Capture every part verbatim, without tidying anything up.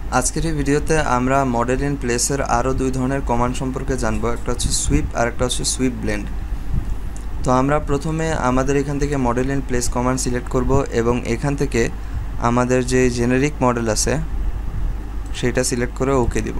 আজকের এই ভিডিওতে আমরা মডেল ইন প্লেসের আরও দুই ধরনের কমান্ড সম্পর্কে জানবো। একটা হচ্ছে সুইপ আর একটা হচ্ছে সুইপ ব্লেন্ড। তো আমরা প্রথমে আমাদের এখান থেকে model in place command select করব এবং এখান থেকে আমাদের যে জেনারিক মডেল আছে সেটা সিলেক্ট করে ওকে দিব।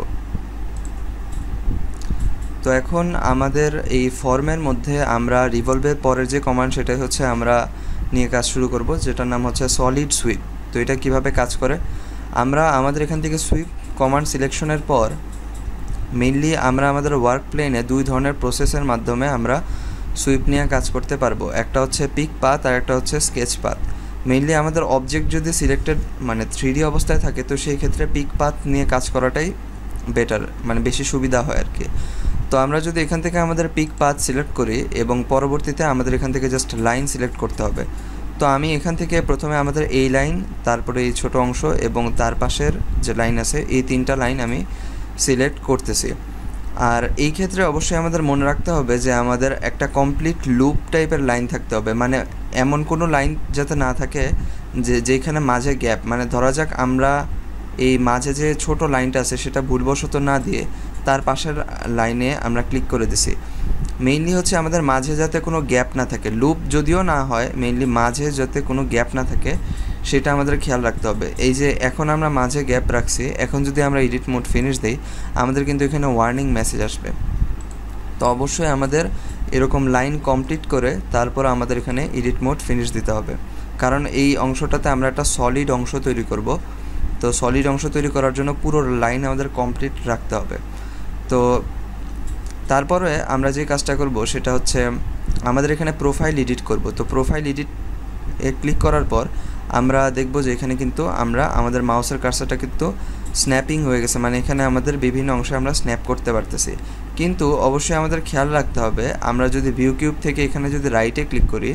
তো এখন আমাদের এই ফর্মের মধ্যে আমরা রিভলভের পরের যে কমান্ড সেটাই হচ্ছে আমরা নিয়ে কাজ শুরু করব, যেটার নাম হচ্ছে সলিড সুইপ। তো এটা কিভাবে কাজ করে, আমরা আমাদের এখান থেকে সুইপ কমান্ড সিলেকশনের পর মেইনলি আমরা আমাদের ওয়ার্ক প্লেনে দুই ধরনের প্রসেসের মাধ্যমে আমরা সুইপ নিয়ে কাজ করতে পারবো। একটা হচ্ছে পিক পাথ আর একটা হচ্ছে স্কেচ পাথ। মেইনলি আমাদের অবজেক্ট যদি সিলেক্টেড মানে থ্রি ডি অবস্থায় থাকে তো সেই ক্ষেত্রে পিক পাথ নিয়ে কাজ করাটাই বেটার, মানে বেশি সুবিধা হয় আর কি। তো আমরা যদি এখান থেকে আমাদের পিক পাথ সিলেক্ট করি এবং পরবর্তীতে আমাদের এখান থেকে জাস্ট লাইন সিলেক্ট করতে হবে। তো আমি এখান থেকে প্রথমে আমাদের এই লাইন, তারপরে এই ছোট অংশ এবং তার পাশের যে লাইন আছে, এই তিনটা লাইন আমি সিলেক্ট করতেছি। আর এই ক্ষেত্রে অবশ্যই আমাদের মনে রাখতে হবে যে আমাদের একটা কমপ্লিট লুপ টাইপের লাইন থাকতে হবে, মানে এমন কোনো লাইন যাতে না থাকে যে যেখানে মাঝে গ্যাপ, মানে ধরা যাক আমরা এই মাঝে যে ছোট লাইনটা আছে সেটা ভুলবশত না দিয়ে তার পাশের লাইনে আমরা ক্লিক করে দিছি। মেইনলি হচ্ছে আমাদের মাঝে যাতে কোনো গ্যাপ না থাকে, লুপ যদিও না হয় মেইনলি মাঝে যাতে কোনো গ্যাপ না থাকে সেটা আমাদের খেয়াল রাখতে হবে। এই যে এখন আমরা মাঝে গ্যাপ রাখছি, এখন যদি আমরা এডিট মোড ফিনিশ দিই আমাদের কিন্তু এখানে ওয়ার্নিং মেসেজ আসবে। তো অবশ্যই আমাদের এরকম লাইন কমপ্লিট করে তারপর আমাদের এখানে এডিট মোড ফিনিশ দিতে হবে, কারণ এই অংশটাতে আমরা একটা সলিড অংশ তৈরি করব। তো সলিড অংশ তৈরি করার জন্য পুরো লাইন আমাদের কমপ্লিট রাখতে হবে। তো তারপরে আমরা যে কাজটা করব সেটা হচ্ছে আমাদের এখানে প্রোফাইল এডিট করব। তো প্রোফাইল এডিট এ ক্লিক করার পর আমরা দেখব যে এখানে কিন্তু আমরা আমাদের মাউসের কার্সারটা কিন্তু স্ন্যাপিং হয়ে গেছে, মানে এখানে আমাদের বিভিন্ন অংশে আমরা স্ন্যাপ করতে পারতেছি। কিন্তু অবশ্যই আমাদের খেয়াল রাখতে হবে, আমরা যদি ভিউ কিউব থেকে এখানে যদি রাইটে ক্লিক করি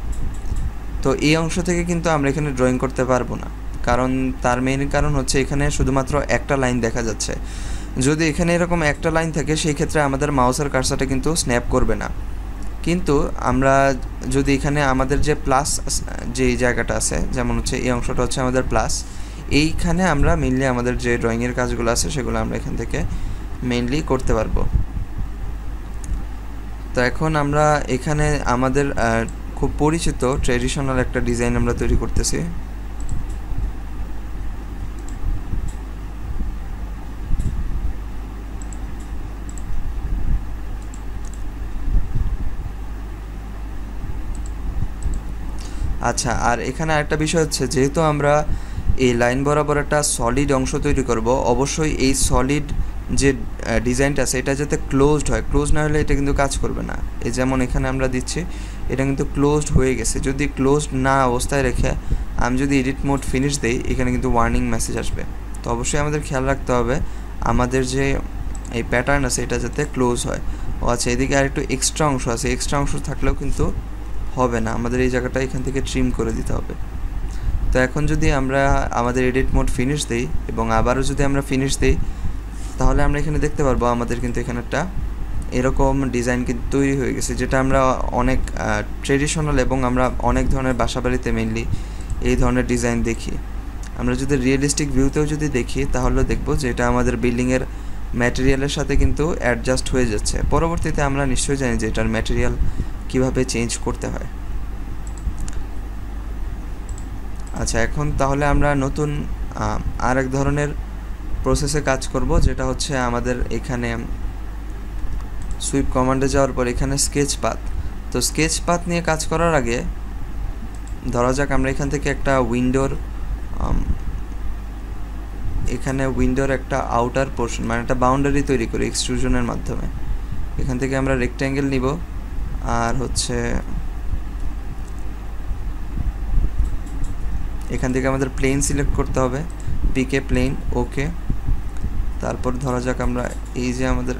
তো এই অংশ থেকে কিন্তু আমরা এখানে ড্রয়িং করতে পারবো না, কারণ তার মেইন কারণ হচ্ছে এখানে শুধুমাত্র একটা লাইন দেখা যাচ্ছে। যদি এখানে এরকম একটা লাইন থাকে সেই ক্ষেত্রে আমাদের মাউসের কার্সারটা কিন্তু স্ন্যাপ করবে না। কিন্তু আমরা যদি এখানে আমাদের যে প্লাস যে জায়গাটা আছে, যেমন হচ্ছে এই অংশটা হচ্ছে আমাদের প্লাস, এইখানে আমরা মেইনলি আমাদের যে ড্রয়িংয়ের কাজগুলো আছে সেগুলো আমরা এখান থেকে মেইনলি করতে পারবো। তো এখন আমরা এখানে আমাদের খুব পরিচিত ট্র্যাডিশনাল একটা ডিজাইন আমরা তৈরি করতেছি। আচ্ছা, আর এখানে আরেকটা বিষয় হচ্ছে, যেহেতু আমরা এই লাইন বরাবর একটা সলিড অংশ তৈরি করব, অবশ্যই এই সলিড যে ডিজাইনটা আছে এটা যাতে ক্লোজড হয়, ক্লোজ না হলে এটা কিন্তু কাজ করবে না। এই যেমন এখানে আমরা দিচ্ছি এটা কিন্তু ক্লোজড হয়ে গেছে, যদি ক্লোজড না অবস্থায় রেখে আমি যদি এডিট মোড ফিনিশ দিই এখানে কিন্তু ওয়ার্নিং মেসেজ আসবে। তো অবশ্যই আমাদের খেয়াল রাখতে হবে আমাদের যে এই প্যাটার্ন আছে এটা যাতে ক্লোজ হয়। ও আচ্ছা, এদিকে আর একটু এক্সট্রা অংশ আছে, এক্সট্রা অংশ থাকলেও কিন্তু হবে না, আমাদের এই জায়গাটা এখান থেকে ট্রিম করে দিতে হবে। তো এখন যদি আমরা আমাদের এডিট মোড ফিনিশ দিই এবং আবারও যদি আমরা ফিনিশ দিই তাহলে আমরা এখানে দেখতে পারবো আমাদের কিন্তু এখানে একটা এরকম ডিজাইন কিন্তু তৈরি হয়ে গেছে, যেটা আমরা অনেক ট্রেডিশনাল এবং আমরা অনেক ধরনের বাসাবাড়িতে মেইনলি এই ধরনের ডিজাইন দেখি। আমরা যদি রিয়েলিস্টিক ভিউতেও যদি দেখি তাহলে দেখব যে এটা আমাদের বিল্ডিংয়ের ম্যাটেরিয়ালের সাথে কিন্তু অ্যাডজাস্ট হয়ে যাচ্ছে। পরবর্তীতে আমরা নিশ্চয়ই জানি যে এটার ম্যাটেরিয়াল কিভাবে চেঞ্জ করতে হয়। আচ্ছা, এখন তাহলে আমরা নতুন আর এক ধরনের প্রসেসে কাজ করব, যেটা হচ্ছে আমাদের এখানে সুইপ কমান্ডে যাওয়ার পর এখানে স্কেচ পাথ। তো স্কেচ পাথ নিয়ে কাজ করার আগে ধরা যাক আমরা এখান থেকে একটা উইন্ডোর এখানে উইন্ডোর একটা আউটার পোর্শন মানে একটা বাউন্ডারি তৈরি করি এক্সট্রুশনের মাধ্যমে। এখান থেকে আমরা রেক্ট্যাঙ্গেল নিব আর হচ্ছে এখান থেকে আমাদের প্লেন সিলেক্ট করতে হবে, পিকে প্লেন, ওকে। তারপর ধরা যাক আমরা এই যে আমাদের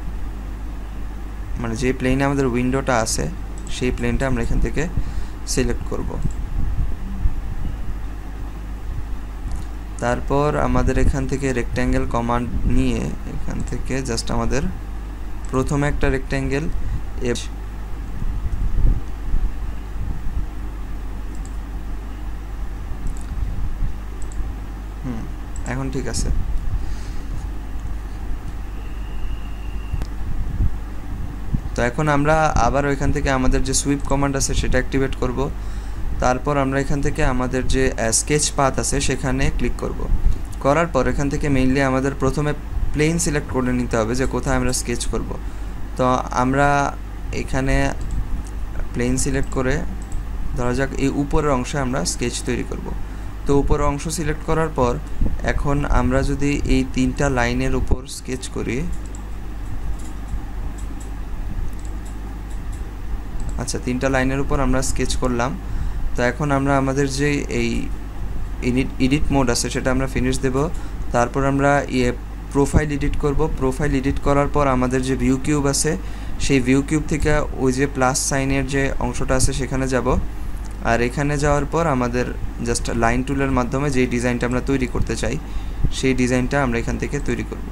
মানে যে প্লেনে আমাদের উইন্ডোটা আছে সেই প্লেনটা আমরা এখান থেকে সিলেক্ট করব। তারপর আমাদের এখান থেকে রেক্ট্যাঙ্গেল কমান্ড নিয়ে এখান থেকে জাস্ট আমাদের প্রথমে একটা রেক্ট্যাঙ্গেল হুম এখন ঠিক আছে। তো এখন আমরা আবার ওইখান থেকে আমাদের যে সুইপ কমান্ড আছে সেটা অ্যাক্টিভেট করব। তারপর আমরা এখান থেকে আমাদের যে স্কেচ পাথ আছে সেখানে ক্লিক করব। করার পর এখান থেকে মেইনলি আমাদের প্রথমে প্লেন সিলেক্ট করে নিতে হবে যে কোথায় আমরা স্কেচ করব। তো আমরা এখানে প্লেন সিলেক্ট করে ধরা যাক এই উপরের অংশে আমরা স্কেচ তৈরি করব। তো উপরের অংশ সিলেক্ট করার পর এখন আমরা যদি এই তিনটা লাইনের উপর স্কেচ করি, আচ্ছা তিনটা লাইনের উপর আমরা স্কেচ করলাম। তো এখন আমরা আমাদের যে এই এডিট এডিট মোড আছে সেটা আমরা ফিনিশ দেব। তারপর আমরা ইয়ে প্রোফাইল এডিট করব। প্রোফাইল এডিট করার পর আমাদের যে ভিউ কিউব আছে সেই ভিউ কিউব থেকে ওই যে প্লাস সাইনের যে অংশটা আছে সেখানে যাব। আর এখানে যাওয়ার পর আমাদের জাস্ট লাইন টুলের মাধ্যমে যে ডিজাইনটা আমরা তৈরি করতে চাই সেই ডিজাইনটা আমরা এখান থেকে তৈরি করব।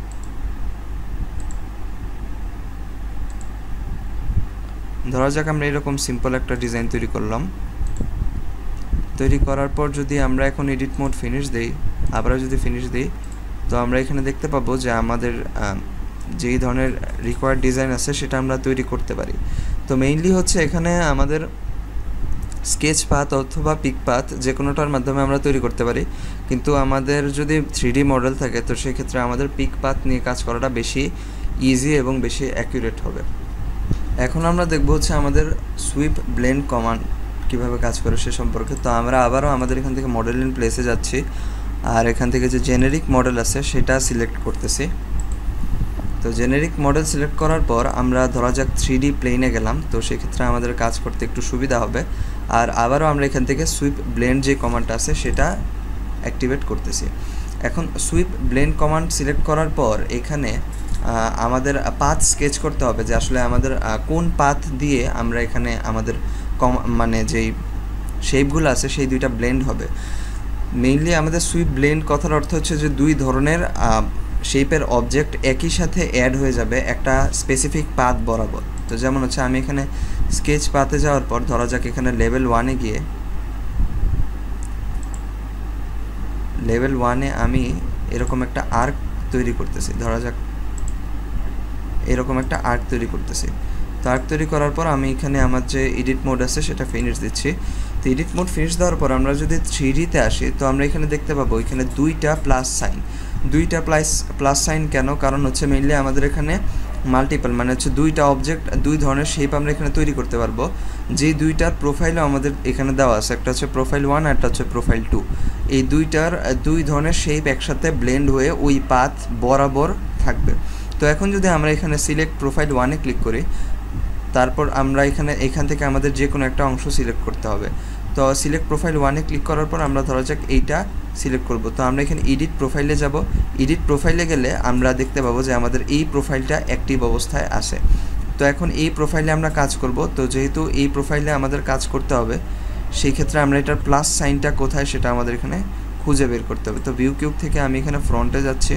ধরা যাক আমরা এরকম সিম্পল একটা ডিজাইন তৈরি করলাম। তৈরি করার পর যদি আমরা এখন এডিট মোড ফিনিশ দেই, আবারও যদি ফিনিশ দিই, তো আমরা এখানে দেখতে পাবো যে আমাদের যেই ধরনের রিকোয়ার্ড ডিজাইন আছে সেটা আমরা তৈরি করতে পারি। তো মেইনলি হচ্ছে এখানে আমাদের স্কেচ পাথ অথবা পিক পাথ যে কোনোটার মাধ্যমে আমরা তৈরি করতে পারি, কিন্তু আমাদের যদি থ্রি ডি মডেল থাকে তো সেক্ষেত্রে আমাদের পিক পাথ নিয়ে কাজ করাটা বেশি ইজি এবং বেশি অ্যাকুরেট হবে। এখন আমরা দেখব হচ্ছে আমাদের সুইপ ব্লেন্ড কমান্ড কীভাবে কাজ করে সে সম্পর্কে। তো আমরা আবারও আমাদের এখান থেকে মডেল ইন প্লেসে যাচ্ছি, আর এখান থেকে যে জেনেরিক মডেল আছে সেটা সিলেক্ট করতেছি। তো জেনেরিক মডেল সিলেক্ট করার পর আমরা ধরা যাক থ্রি ডি প্লেনে গেলাম, তো সেক্ষেত্রে আমাদের কাজ করতে একটু সুবিধা হবে। আর আবারও আমরা এখান থেকে সুইপ ব্লেন্ড যে কমান্ডটা আছে সেটা অ্যাক্টিভেট করতেছি। এখন সুইপ ব্লেন্ড কমান্ড সিলেক্ট করার পর এখানে আমাদের পাথ স্কেচ করতে হবে যে আসলে আমাদের কোন পাথ দিয়ে আমরা এখানে আমাদের কম মানে যেই শেপগুলো আছে সেই দুইটা ব্লেন্ড হবে। মেইনলি আমাদের সুইপ ব্লেন্ড কথার অর্থ হচ্ছে যে দুই ধরনের শেপের অবজেক্ট একই সাথে অ্যাড হয়ে যাবে একটা স্পেসিফিক পাথ বরাবর। তো যেমন হচ্ছে আমি এখানে স্কেচ পাথে যাওয়ার পর ধরা যাক এখানে লেভেল ওয়ানে গিয়ে লেভেল ওয়ানে আমি এরকম একটা আর্ক তৈরি করতেছি। ধরা যাক এরকম একটা আর্ক তৈরি করতেছি। তো আর্ক তৈরি করার পর আমি এখানে আমার যে এডিট মোড আছে সেটা ফিনিশ দিচ্ছি। তো এডিট মোড ফিনিশ দেওয়ার পর আমরা যদি থ্রি ডিতে আসি তো আমরা এখানে দেখতে পাবো এখানে দুইটা প্লাস সাইন দুইটা প্লাস প্লাস সাইন কেন? কারণ হচ্ছে মেইনলি আমাদের এখানে মাল্টিপল মানে হচ্ছে দুইটা অবজেক্ট দুই ধরনের শেপ আমরা এখানে তৈরি করতে পারবো, যে দুইটার প্রোফাইলও আমাদের এখানে দেওয়া আছে। একটা হচ্ছে প্রোফাইল ওয়ান আর একটা হচ্ছে প্রোফাইল টু। এই দুইটার দুই ধরনের শেপ একসাথে ব্লেন্ড হয়ে ওই পাথ বরাবর থাকবে। তো এখন যদি আমরা এখানে সিলেক্ট প্রোফাইল ওয়ানে ক্লিক করি, তারপর আমরা এখানে এখান থেকে আমাদের যে কোনো একটা অংশ সিলেক্ট করতে হবে। তো সিলেক্ট প্রোফাইল ওয়ানে ক্লিক করার পর আমরা ধরা যাক এইটা সিলেক্ট করব। তো আমরা এখানে এডিট প্রোফাইলে যাব। এডিট প্রোফাইলে গেলে আমরা দেখতে পাবো যে আমাদের এই প্রোফাইলটা অ্যাক্টিভ অবস্থায় আছে। তো এখন এই প্রোফাইলে আমরা কাজ করব। তো যেহেতু এই প্রোফাইলে আমাদের কাজ করতে হবে সেই ক্ষেত্রে আমরা এটার প্লাস সাইনটা কোথায় সেটা আমাদের এখানে খুঁজে বের করতে হবে। তো ভিউ কিউব থেকে আমি এখানে ফ্রন্টে যাচ্ছি।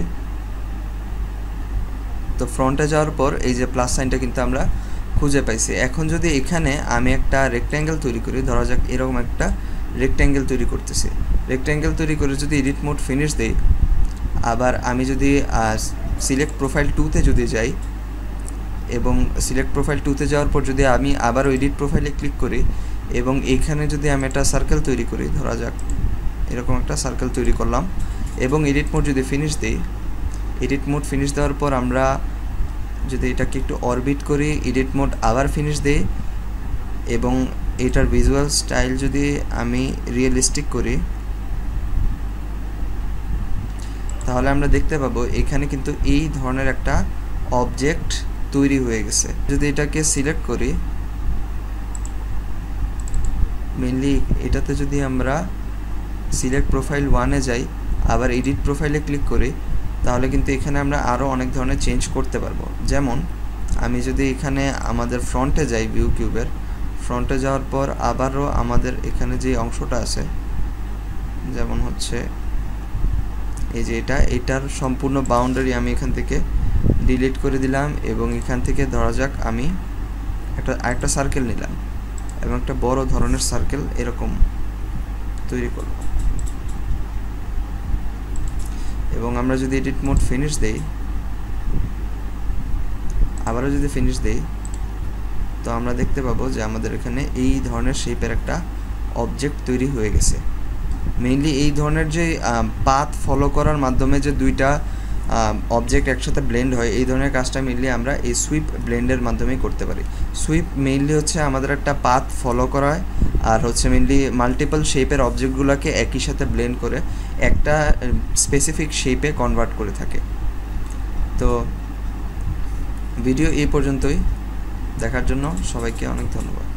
তো ফ্রন্টে যাওয়ার পর এই যে প্লাস সাইনটা কিন্তু আমরা খুঁজে পাইছি। এখন যদি এখানে আমি একটা রেক্ট্যাঙ্গেল তৈরি করি, ধরা যাক এরকম একটা রেক্ট্যাঙ্গেল তৈরি করতেছি। রেক্ট্যাঙ্গেল তৈরি করে যদি এডিট মোড ফিনিশ দেই, আবার আমি যদি সিলেক্ট প্রোফাইল টুতে যদি যাই এবং সিলেক্ট প্রোফাইল টুতে যাওয়ার পর যদি আমি আবারও এডিট প্রোফাইলে ক্লিক করি এবং এইখানে যদি আমি একটা সার্কেল তৈরি করি, ধরা যাক এরকম একটা সার্কেল তৈরি করলাম এবং এডিট মোড যদি ফিনিশ দিই, এডিট মোড ফিনিশ দেওয়ার পর আমরা যদি এটাকে একটু অরবিট করি, এডিট মোড আবার ফিনিশ দিই এবং এটার ভিজুয়াল স্টাইল যদি আমি রিয়েলিস্টিক করি, তাহলে আমরা দেখতে পাবো এখানে কিন্তু এই ধরনের একটা অবজেক্ট তৈরি হয়ে গেছে। যদি এটাকে সিলেক্ট করি, মেইনলি এটাতে যদি আমরা সিলেক্ট প্রোফাইল ওয়ানে যাই আবার এডিট প্রোফাইলে ক্লিক করি, তাহলে কিন্তু এখানে আমরা আরও অনেক ধরনের চেঞ্জ করতে পারবো। যেমন আমি যদি এখানে আমাদের ফ্রন্টে যাই, ভিউ কিউবের ফ্রন্টে যাওয়ার পর আবারও আমাদের এখানে যে অংশটা আছে, যেমন হচ্ছে এই যে এটা এটার সম্পূর্ণ বাউন্ডারি আমি এখান থেকে ডিলিট করে দিলাম এবং এখান থেকে ধরা যাক আমি একটা আরেকটা সার্কেল নিলাম এবং একটা বড় ধরনের সার্কেল এরকম তৈরি করব এবং আমরা যদি এডিট মোড ফিনিশ দেই, আবারও যদি ফিনিশ দেই, তো আমরা দেখতে পাবো যে আমাদের এখানে এই ধরনের শেপের একটা অবজেক্ট তৈরি হয়ে গেছে। মেইনলি এই ধরনের যে পাথ ফলো করার মাধ্যমে যে দুইটা অবজেক্ট একসাথে ব্লেন্ড হয়, এই ধরনের কাজটা মেইনলি আমরা এই সুইপ ব্লেন্ডের মাধ্যমেই করতে পারি। সুইপ মেইনলি হচ্ছে আমাদের একটা পাথ ফলো করায়, আর হচ্ছে মেইনলি মাল্টিপল শেপের অবজেক্টগুলোকে একই সাথে ব্লেন্ড করে একটা স্পেসিফিক শেপে কনভার্ট করে থাকে। তো ভিডিও এই পর্যন্তই, দেখার জন্য সবাইকে অনেক ধন্যবাদ।